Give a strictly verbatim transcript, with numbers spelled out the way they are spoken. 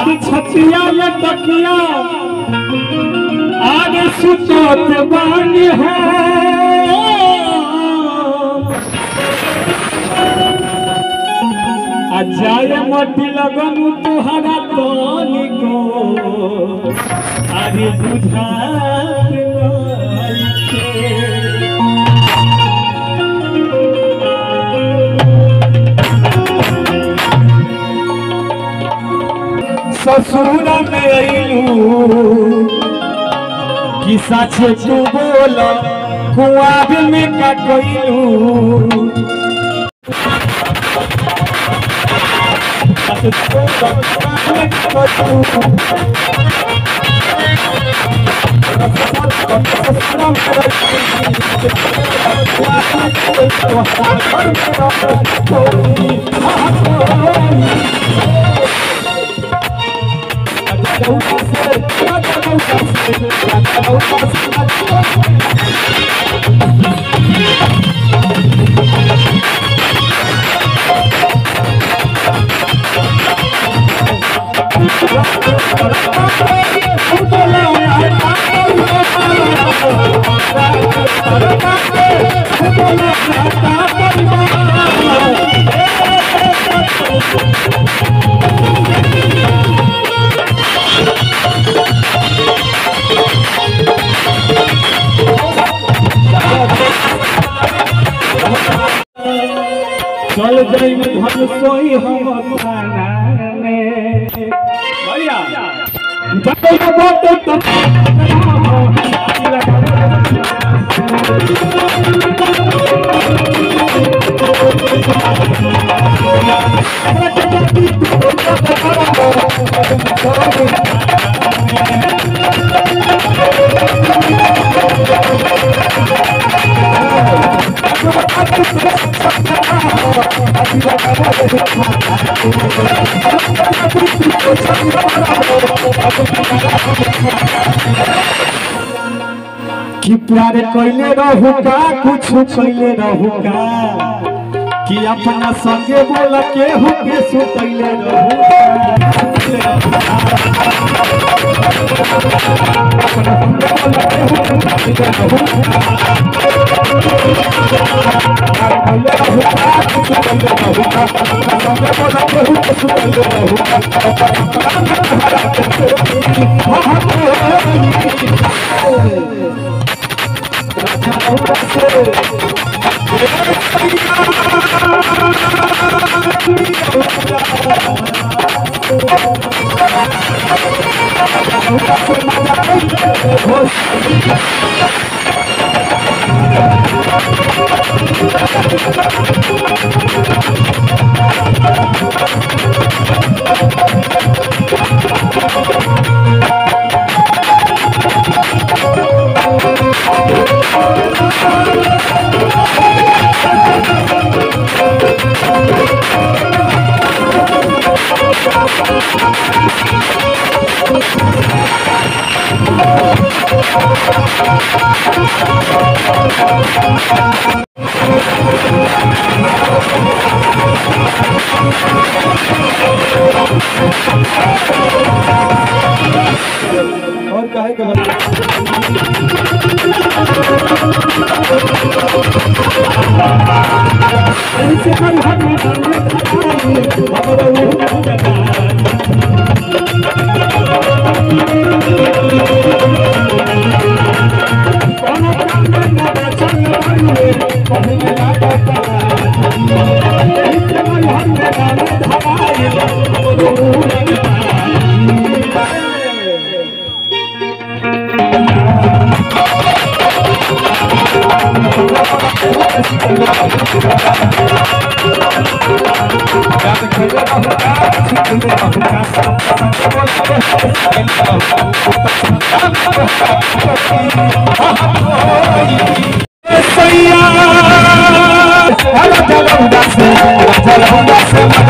की छतिया में तकिया आगे सुतत बानी है जाए मटी लगन तुहरा तनी को अरे बुझा ससुर में अइलू कि सच तू बोल कुआब में कटलू चल गई घर सोई हम खाना में भैया जब बात तो कि प्यार कैले रहूगा कुछ कैले रहूगा कि अपना संगे बोल के हुके सुतैले रहूगा और काहे का ऐसे कोई हम सैया